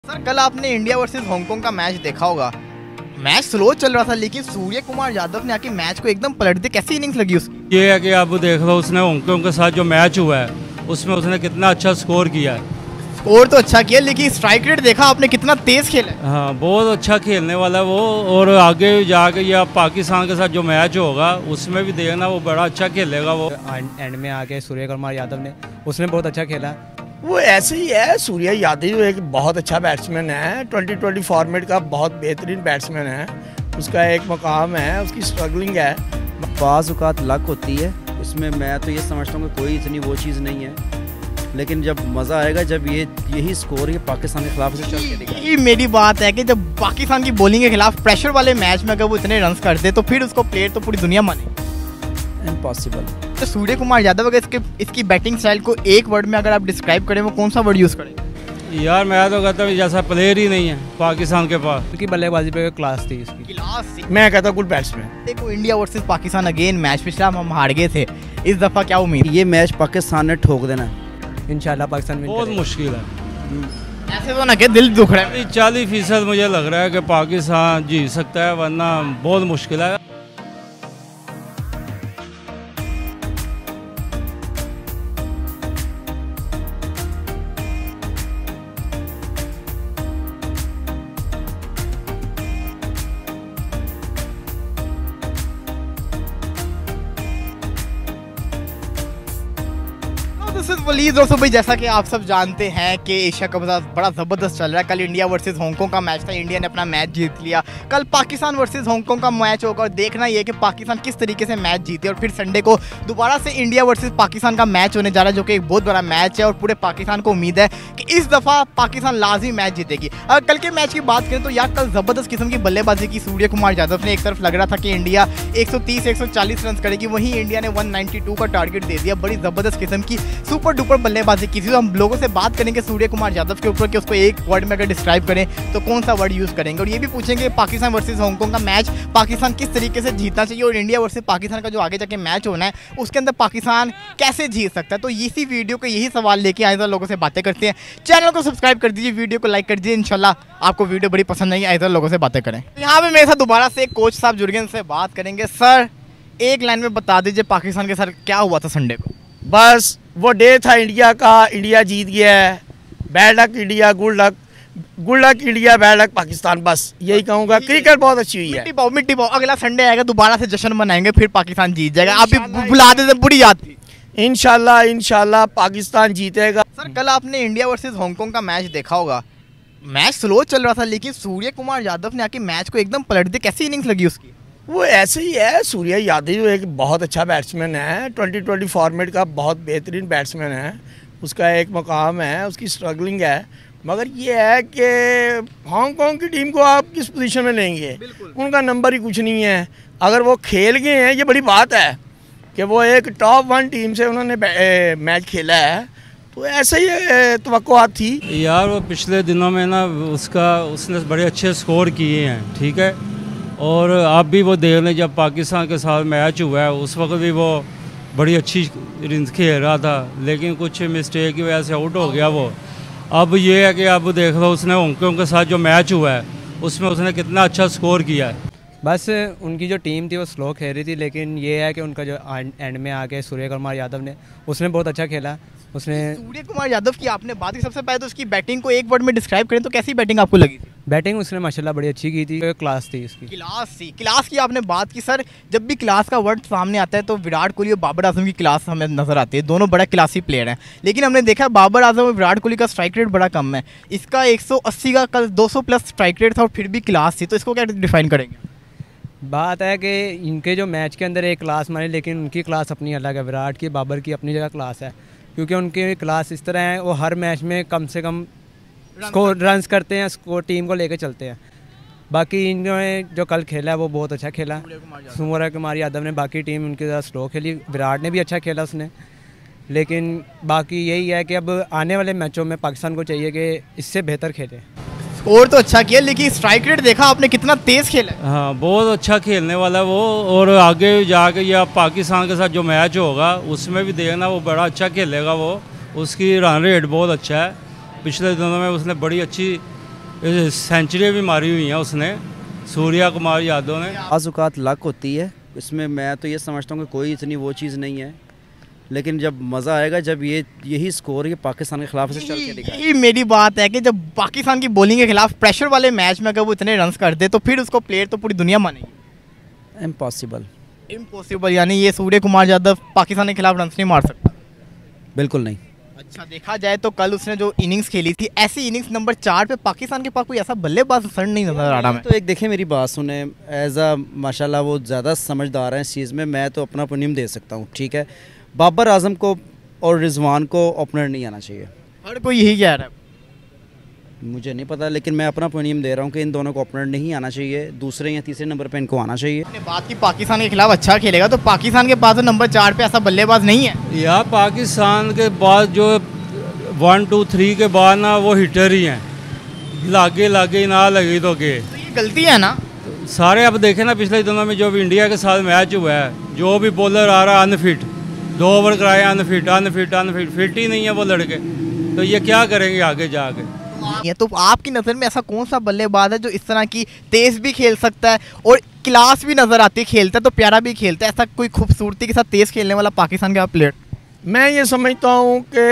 Sir कल आपने India versus Hong Kong का मैच देखा होगा। मैच स्लो चल रहा था लेकिन सूर्य कुमार यादव ने आके मैच को एकदम पलट दी। कैसी इनिंग्स लगी उसकी? ये है कि आप देख लो, उसने हांगकांग के साथ जो मैच हुआ है उसमें उसने कितना अच्छा स्कोर किया है। स्कोर तो अच्छा किया लेकिन स्ट्राइक रेट देखा आपने कितना तेज खेला है। हाँ, बहुत अच्छा खेलने वाला है वो। और आगे जाके या पाकिस्तान के साथ जो मैच होगा उसमें भी देखना, वो बड़ा अच्छा खेलेगा वो। एंड में आके सूर्य कुमार यादव ने उसने बहुत अच्छा खेला। वो ऐसे ही है। सूर्य यादव एक बहुत अच्छा बैट्समैन है, 2020 फॉर्मेट का बहुत बेहतरीन बैट्समैन है। उसका एक मकाम है, उसकी स्ट्रगलिंग है। बाज़ औक़ात लक होती है उसमें। मैं तो ये समझता हूँ कि कोई इतनी वो चीज़ नहीं है, लेकिन जब मज़ा आएगा जब यही स्कोर ये पाकिस्तान के खिलाफ से चल के दिखेगा। ये मेरी बात है कि जब पाकिस्तान की बॉलिंग के खिलाफ प्रेशर वाले मैच में अगर वो इतने रन कर दे तो फिर उसको प्लेयर तो पूरी दुनिया माने। इम्पॉसिबल। तो सूर्य कुमार यादव अगर इसकी बैटिंग स्टाइल को एक वर्ड में अगर आप डिस्क्राइब करें, वो कौन सा वर्ड यूज़ करें? यार मैं तो कहता हूँ जैसा प्लेयर ही नहीं है पाकिस्तान के पास। क्योंकि बल्लेबाजी पे क्लास थी इसकी। क्लास थी। मैं कहता हूँ गुड बैट्समैन। देखो India versus Pakistan again match पिछला हम हार गए थे, इस दफ़ा क्या उम्मीद? ये मैच पाकिस्तान ने ठोक देना है इंशाल्लाह। पाकिस्तान बहुत मुश्किल है। ऐसे तो ना कि दिल दुख रहा है। 40% मुझे लग रहा है कि पाकिस्तान जीत सकता है, वरना बहुत मुश्किल है। दोस्तों भाई जैसा कि आप सब जानते हैं कि एशिया कप बड़ा ज़बरदस्त चल रहा है। कल इंडिया वर्सेस हांगकांग का मैच था, इंडिया ने अपना मैच जीत लिया। कल पाकिस्तान वर्सेस हांगकांग का मैच होगा और देखना ये कि पाकिस्तान किस तरीके से मैच जीते। और फिर संडे को दोबारा से इंडिया वर्सेस पाकिस्तान का मैच होने जा रहा है, जो कि एक बहुत बड़ा मैच है और पूरे पाकिस्तान को उम्मीद है कि इस दफ़ा पाकिस्तान लाजमी मैच जीतेगी। अगर कल के मैच की बात करें तो यार कल ज़बरदस्त किस्म की बल्लेबाजी की सूर्य कुमार यादव ने। एक तरफ लग रहा था कि इंडिया 130-140 रन करेगी, वहीं इंडिया ने 192 का टारगेट दे दिया। बड़ी ज़बरदस्त किस्म की सुपर डुपर बल्लेबाजी की थी। तो हम लोगों से बात करेंगे सूर्य कुमार यादव के ऊपर कि उसको एक वर्ड में अगर डिस्क्राइब करें तो कौन सा वर्ड यूज़ करेंगे। और ये भी पूछेंगे पाकिस्तान वर्सेस हांगकांग का मैच पाकिस्तान किस तरीके से जीतना चाहिए, और इंडिया वर्सेस पाकिस्तान का जो आगे जाके मैच होना है उसके अंदर पाकिस्तान कैसे जीत सकता है। तो इसी वीडियो को यही सवाल लेके आए लोगों से बातें करते हैं। चैनल को सब्सक्राइब कर दीजिए, वीडियो को लाइक कर दीजिए। इंशाल्लाह आपको वीडियो बड़ी पसंद आएगी, आए लोगों से बातें करें। यहाँ पे मेरे साथ दोबारा से कोच साहब जुड़ गए, उनसे बात करेंगे। सर एक लाइन में बता दीजिए पाकिस्तान के साथ क्या हुआ था संडे को? बस वो डे था इंडिया का, इंडिया जीत गया है। Bad luck India, good luck India, bad luck Pakistan. बस यही कहूँगा। क्रिकेट बहुत अच्छी हुई है। मिट्टी पाओ। अगला संडे आएगा, दोबारा से जश्न मनाएंगे, फिर पाकिस्तान जीत जाएगा। आप भी बुला देते, बुरी याद थी। इंशाल्लाह पाकिस्तान जीतेगा। सर कल आपने इंडिया वर्सेस हांगकांग का मैच देखा होगा। मैच स्लो चल रहा था लेकिन सूर्य कुमार यादव ने आके मैच को एकदम पलट दी। कैसी इनिंग्स लगी उसकी? वो ऐसे ही है। सूर्य यादव एक बहुत अच्छा बैट्समैन है, 2020 फॉर्मेट का बहुत बेहतरीन बैट्समैन है। उसका एक मकाम है, उसकी स्ट्रगलिंग है। मगर ये है कि हांगकांग की टीम को आप किस पोजीशन में लेंगे? उनका नंबर ही कुछ नहीं है। अगर वो खेल गए हैं, ये बड़ी बात है कि वो एक टॉप 1 टीम से उन्होंने मैच खेला है। तो ऐसे ही तवक्कुआत थी। यार वो पिछले दिनों में ना उसने बड़े अच्छे स्कोर किए हैं, ठीक है। और आप भी वो देख लें, जब पाकिस्तान के साथ मैच हुआ है उस वक्त भी वो बड़ी अच्छी खेल रहा था, लेकिन कुछ मिस्टेक की वजह से आउट हो गया वो। अब ये है कि आप देख लो, उसने हांगकांग के साथ जो मैच हुआ है उसमें उसने कितना अच्छा स्कोर किया है। बस उनकी जो टीम थी वो स्लो खेल रही थी, लेकिन ये है कि उनका जो एंड में आके सूर्य कुमार यादव ने उसने बहुत अच्छा खेला। उसने सूर्य कुमार यादव की आपने बात की, सबसे पहले तो उसकी बैटिंग को एक वर्ड में डिस्क्राइब करें तो कैसी बैटिंग आपको लगी थी? बैटिंग उसने माशाल्लाह बड़ी अच्छी की थी, क्लास थी इसकी। क्लास की आपने बात की। सर जब भी क्लास का वर्ड सामने आता है तो विराट कोहली और बाबर आजम की क्लास हमें नजर आती है। दोनों बड़ा क्लासी प्लेयर हैं, लेकिन हमने देखा बाबर आजम और विराट कोहली का स्ट्राइक रेट बड़ा कम है। इसका 180 का कल 200 प्लस स्ट्राइक रेट था और फिर भी क्लास थी। तो इसको क्या डिफाइन करेंगे? बात है कि इनके जो मैच के अंदर एक क्लास मानी, लेकिन उनकी क्लास अपनी अलग है। विराट की, बाबर की अपनी जगह क्लास है, क्योंकि उनकी क्लास इस तरह है, वो हर मैच में कम से कम स्कोर रन्स करते हैं, स्कोर टीम को लेकर चलते हैं। बाकी इन्होंने जो कल खेला है वो बहुत अच्छा खेला। सूर्य कुमार यादव ने, बाकी टीम उनकी ज़्यादा स्लो खेली। विराट ने भी अच्छा खेला उसने, लेकिन बाकी यही है कि अब आने वाले मैचों में पाकिस्तान को चाहिए कि इससे बेहतर खेले। स्कोर तो अच्छा किया लेकिन स्ट्राइक रेट देखा आपने कितना तेज खेला है। हाँ, बहुत अच्छा खेलने वाला है वो। और आगे जाके या पाकिस्तान के साथ जो मैच होगा उसमें भी देखना, वो बड़ा अच्छा खेलेगा वो। उसकी रन रेट बहुत अच्छा है। पिछले दिनों में उसने बड़ी अच्छी सेंचुरी भी मारी हुई हैं उसने, सूर्या कुमार यादव ने। आज़ुकात लक होती है इसमें, मैं तो ये समझता हूँ कि कोई इतनी वो चीज़ नहीं है, लेकिन जब मज़ा आएगा जब यही स्कोर ये पाकिस्तान के खिलाफ से चल के दिखाए। यही मेरी बात है कि जब पाकिस्तान की बॉलिंग के खिलाफ प्रेशर वाले मैच में अगर वो इतने रन्स कर दे तो फिर उसको प्लेयर तो पूरी दुनिया मानेगी। इम्पॉसिबल। इम्पॉसिबल, यानी ये सूर्य कुमार यादव पाकिस्तान के खिलाफ रन्स नहीं मार सकता। बिल्कुल नहीं। अच्छा, देखा जाए तो कल उसने जो इनिंग्स खेली थी, ऐसी इनिंग्स नंबर 4 पे पाकिस्तान के पास कोई ऐसा बल्लेबाज सर नहीं नजर आ रहा। तो एक देखें, मेरी बात सुने, एज आ माशाल्लाह वो ज़्यादा समझदार हैं इस चीज़ में, मैं तो अपना ओपिनियन दे सकता हूँ, ठीक है। बाबर आजम को और रिजवान को ओपनर नहीं आना चाहिए। हर कोई यही कह रहा है। मुझे नहीं पता, लेकिन मैं अपना ओपिनियन दे रहा हूँ कि इन दोनों को ओपनर नहीं आना चाहिए, दूसरे या तीसरे नंबर पे इनको आना चाहिए। आपने बात की पाकिस्तान के खिलाफ अच्छा खेलेगा, तो पाकिस्तान के पास तो नंबर 4 पे ऐसा बल्लेबाज नहीं है। या पाकिस्तान के बाद जो 1 2 3 के बाद ना वो हिटर ही हैं, लागे लागे ना लगी तो के। तो ये गलती है ना। सारे अब देखें ना, पिछले दिनों में जो भी इंडिया के साथ मैच हुआ है, जो भी बॉलर आ रहा है अनफिट, 2 ओवर कराए अनफिट अनफिट अनफिट, फिट ही नहीं है वो लड़के, तो ये क्या करेंगे आगे जाके। ये तो आपकी नज़र में ऐसा कौन सा बल्लेबाज है जो इस तरह की तेज भी खेल सकता है और क्लास भी नज़र आती है, खेलता है तो प्यारा भी खेलता है, ऐसा कोई खूबसूरती के साथ तेज खेलने वाला पाकिस्तान का प्लेयर? मैं ये समझता हूँ कि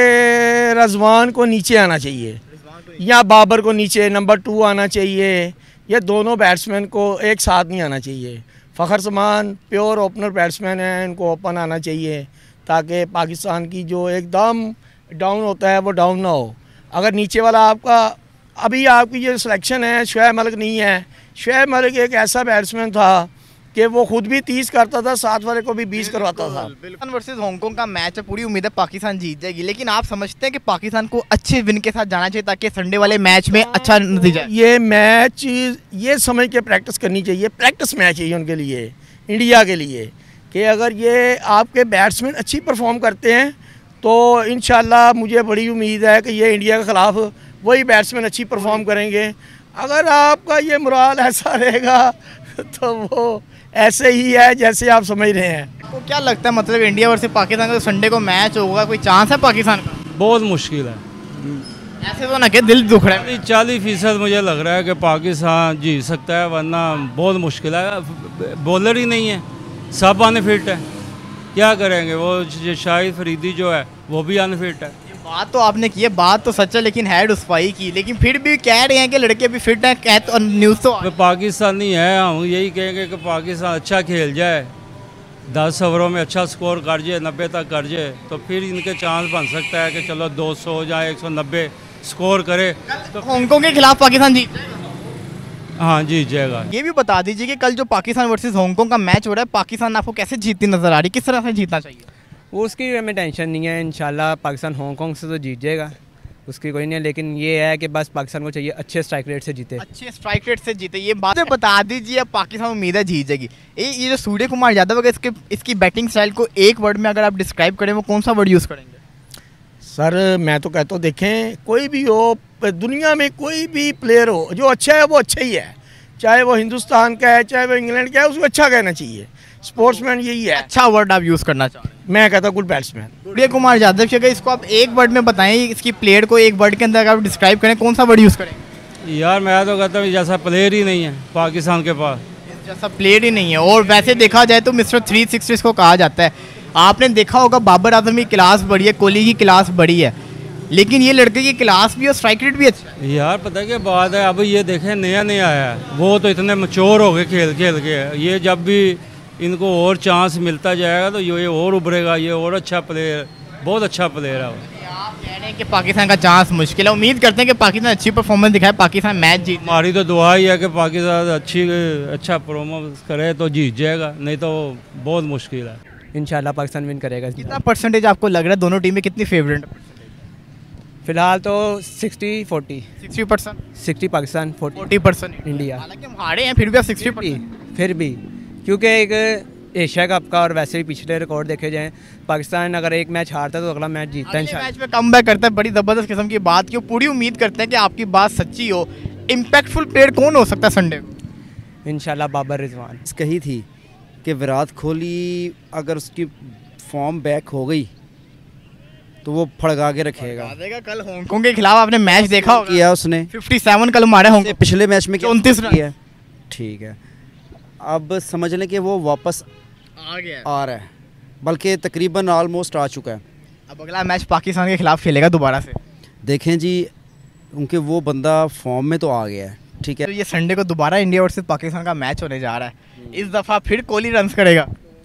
रजवान को नीचे आना चाहिए या बाबर को नीचे नंबर 2 आना चाहिए, या दोनों बैट्समैन को एक साथ नहीं आना चाहिए। Fakhar Zaman pure opener batsman हैं, इनको ओपन आना चाहिए ताकि पाकिस्तान की जो एकदम डाउन होता है वो डाउन ना हो। अगर नीचे वाला आपका, अभी आपकी जो सिलेक्शन है शुएब मलिक नहीं है। शुएब मलिक एक ऐसा बैट्समैन था कि वो खुद भी 30 करता था, साथ वाले को भी 20 करवाता था। पाकिस्तान वर्सेस हांगकांग का मैच है, पूरी उम्मीद है पाकिस्तान जीत जाएगी, लेकिन आप समझते हैं कि पाकिस्तान को अच्छे विन के साथ जाना चाहिए ताकि संडे वाले मैच में अच्छा नतीजा? ये मैच ये समझ के प्रैक्टिस करनी चाहिए, प्रैक्टिस मैच चाहिए उनके लिए, इंडिया के लिए, कि अगर ये आपके बैट्समैन अच्छी परफॉर्म करते हैं तो इंशाल्लाह मुझे बड़ी उम्मीद है कि ये इंडिया के ख़िलाफ़ वही बैट्समैन अच्छी परफॉर्म करेंगे। अगर आपका ये मुराल ऐसा रहेगा तो वो ऐसे ही है जैसे आप समझ रहे हैं। तो क्या लगता है, मतलब इंडिया वर्सेस पाकिस्तान का संडे को मैच होगा, कोई चांस है पाकिस्तान का? बहुत मुश्किल है, ऐसे तो ना कि दिल दुख रहा है। 40% मुझे लग रहा है कि पाकिस्तान जीत सकता है, वरना बहुत मुश्किल है। बॉलर ही नहीं है, सब अनफिट है, क्या करेंगे। वो शाहिद फरीदी जो है वो भी अनफिट है। बात तो आपने की है, बात तो सच है, लेकिन हेड उसपाई की, लेकिन फिर भी कह रहे हैं कि लड़के भी फिट हैं, कह तो न्यूज़ तो पाकिस्तानी है, हम यही कहेंगे कि पाकिस्तान अच्छा खेल जाए, 10 ओवरों में अच्छा स्कोर कर जाए, 90 तक कर जाए, तो फिर इनके चांस बन सकता है कि चलो 200 या 190 स्कोर करे तो हांगकांग के खिलाफ पाकिस्तान जीत जाएगा। हाँ जीत जाएगा। ये भी बता दीजिए कि कल जो पाकिस्तान वर्सेस हांगकांग का मैच हो रहा है, पाकिस्तान आपको कैसे जीतती नजर आ रही, किस तरह से जीतना चाहिए? वो उसकी हमें टेंशन नहीं है, इंशाल्लाह पाकिस्तान हांगकांग से तो जीत जाएगा, उसकी कोई नहीं है, लेकिन ये है कि बस पाकिस्तान को चाहिए अच्छे स्ट्राइक रेट से जीते, अच्छे स्ट्राइक रेट से जीते। ये बात बता दीजिए, पाकिस्तान उम्मीद है जीत जाएगी। ये जो सूर्य कुमार यादव है, इसकी बैटिंग स्टाइल को एक वर्ड में अगर आप डिस्क्राइब करें, वो कौन सा वर्ड यूज़ करेंगे? सर मैं तो कहता हूँ, देखें कोई भी हो, दुनिया में कोई भी प्लेयर हो, जो अच्छा है वो अच्छा ही है, चाहे वो हिंदुस्तान का है चाहे वो इंग्लैंड का है, उसको अच्छा कहना चाहिए। स्पोर्ट्समैन यही है, अच्छा वर्ड आप यूज़ करना चाह रहे हैं। मैं कहता हूँ good batsman. Suryakumar Yadav की अगर इसको आप एक वर्ड में बताएं, इसकी प्लेयर को एक वर्ड के अंदर अगर आप डिस्क्राइब करें, कौन सा वर्ड यूज़ करेंगे? यार मैं तो कहता हूँ जैसा प्लेयर ही नहीं है पाकिस्तान के पास, जैसा प्लेयर ही नहीं है। और वैसे देखा जाए तो मिस्टर 360 इसको कहा जाता है। आपने देखा होगा बाबर आजम की क्लास बड़ी है, कोहली की क्लास बड़ी है, लेकिन ये लड़के की क्लास भी और स्ट्राइक रेट भी अच्छा है। यार पता क्या बात है, अब ये देखें नया नया आया है, वो तो इतने मैच्योर हो गए खेल खेल के, ये जब भी इनको और चांस मिलता जाएगा तो ये और उभरेगा, ये और अच्छा प्लेयर, बहुत अच्छा प्लेयर है वो। आप कह रहे हैं कि पाकिस्तान का चांस मुश्किल है, उम्मीद करते हैं कि पाकिस्तान अच्छी परफॉर्मेंस दिखाए, पाकिस्तान मैच जीत। हमारी तो दुआ ही है कि पाकिस्तान अच्छा परफॉर्मेंस करे तो जीत जाएगा, नहीं तो बहुत मुश्किल है। इंशाल्लाह पाकिस्तान विन करेगा। कितना परसेंटेज आपको लग रहा है दोनों टीमें कितनी फेवरेट है? फिलहाल तो 60-40, 60%, 60 पाकिस्तान 40% इंडिया। हालांकि हम हारे हैं, फिर भी आप 60%। फिर भी क्योंकि एक एशिया कप का और वैसे भी पिछले रिकॉर्ड देखे जाएं, पाकिस्तान अगर एक मैच हारता है तो अगला मैच जीतता है इंशाल्लाह। मैच में कमबैक करता है, बड़ी ज़बरदस्त किस्म की बात की। पूरी उम्मीद करते हैं कि आपकी बात सच्ची हो। इम्पैक्टफुल प्लेयर कौन हो सकता है संडे को? इंशाल्लाह बाबर रिजवान। कही थी कि विराट कोहली अगर उसकी फॉर्म बैक हो गई तो वो फड़गा के रखेगा। देगा कल हांगकांग के खिलाफ आपने मैच देखा होगा, किया उसने 57 कल मारे हांगकांग, पिछले मैच में 34 रन किया। ठीक है, अब समझ लें कि वो वापस आ गया, आ रहा है, बल्कि तकरीबन ऑलमोस्ट आ चुका है। अब अगला मैच पाकिस्तान के खिलाफ खेलेगा दोबारा से। देखें जी, उनके वो बंदा फॉर्म में तो आ गया है, ठीक है। तो ये संडे को दोबारा इंडिया वर्सेस पाकिस्तान का मैच होने जा रहा है, इस दफ़ा फिर कोहली रन्स करेगा,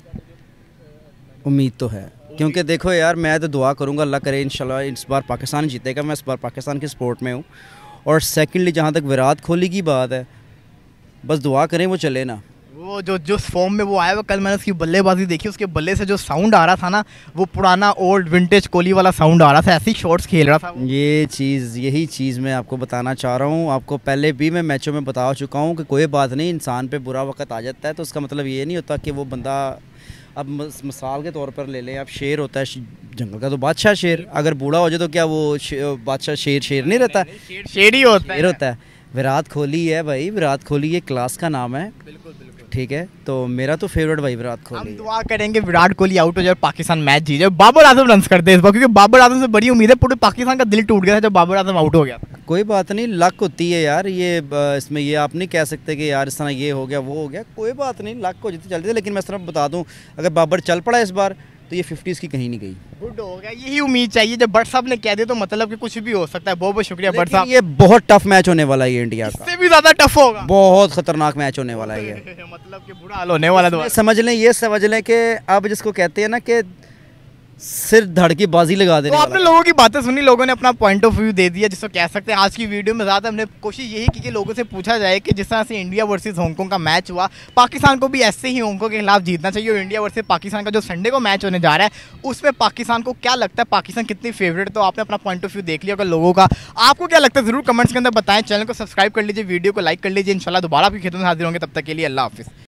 उम्मीद तो है, क्योंकि देखो यार, मैं तो दुआ करूंगा अल्लाह करे इंशाल्लाह इस बार पाकिस्तान जीतेगा। मैं इस बार पाकिस्तान के सपोर्ट में हूँ। और सेकंडली जहाँ तक विराट कोहली की बात है, बस दुआ करें वो चले ना। वो जो फॉर्म में वो आया हुआ, कल मैंने उसकी बल्लेबाजी देखी, उसके बल्ले से जो साउंड आ रहा था ना, वो पुराना ओल्ड विंटेज कोहली वाला साउंड आ रहा था, ऐसे ही शॉट्स खेल रहा था वो। यही चीज़ मैं आपको बताना चाह रहा हूँ। आपको पहले भी मैं मैचों में बता चुका हूँ कि कोई बात नहीं, इंसान पे बुरा वक्त आ जाता है तो उसका मतलब ये नहीं होता कि वो बंदा, अब मिसाल के तौर पर ले लें, अब शेर होता है जंगल का तो बादशाह शेर, अगर बूढ़ा हो जाए तो क्या वो बादशाह शेर नहीं रहता, शेर ही होता है। विराट कोहली है भाई, विराट कोहली ये क्लास का नाम है, ठीक है। तो मेरा तो फेवरेट भाई विराट कोहली। हम दुआ करेंगे विराट कोहली आउट हो जाए, पाकिस्तान मैच जीत जाए, बाबर आजम रन कर दे इस बार, क्योंकि बाबर आजम से बड़ी उम्मीद है। पूरे पाकिस्तान का दिल टूट गया था जब बाबर आजम आउट हो गया। कोई बात नहीं, लक होती है यार, ये इसमें ये आप नहीं कह सकते कि यार इस तरह ये हो गया वो हो गया, कोई बात नहीं, लक हो जाती चलती है। लेकिन मैं इस तरह बता दूं, अगर बाबर चल पड़ा इस बार तो ये 50s की कहीं नहीं गई। गुड हो गया, यही उम्मीद चाहिए। जब बट साहब ने कह दिया तो मतलब कि कुछ भी हो सकता है। बहुत बहुत शुक्रिया बट साहब। ये बहुत टफ मैच होने वाला है ये इंडिया का, इससे भी ज्यादा टफ होगा, बहुत खतरनाक मैच होने वाला है ये। मतलब कि बुरा हाल होने वाला है। ये समझ लें कि अब जिसको कहते हैं ना कि सिर धड़ की बाजी लगा देने तो आपने लोगों की बातें सुनी, लोगों ने अपना पॉइंट ऑफ व्यू दे दिया, जिसको कह सकते हैं। आज की वीडियो में ज़्यादा हमने कोशिश यही की कि लोगों से पूछा जाए कि जिस तरह से इंडिया वर्सेस हांगकांग का मैच हुआ, पाकिस्तान को भी ऐसे ही हांगकांग के खिलाफ जीतना चाहिए। और इंडिया वर्सेस पाकिस्तान का जो संडे को मैच होने जा रहा है, उसमें पाकिस्तान को क्या लगता है, पाकिस्तान कितनी फेवरेट। तो आपने अपना पॉइंट ऑफ व्यू देख लिया होगा लोगों का, आपको क्या लगता है ज़रूर कमेंट्स के अंदर बताएं। चैनल को सब्सक्राइब कर लीजिए, वीडियो को लाइक कर लीजिए। इंशाल्लाह दोबारा आपकी खेतों में हाजिर होंगे, तब तक के लिए अल्लाह हाफिज़।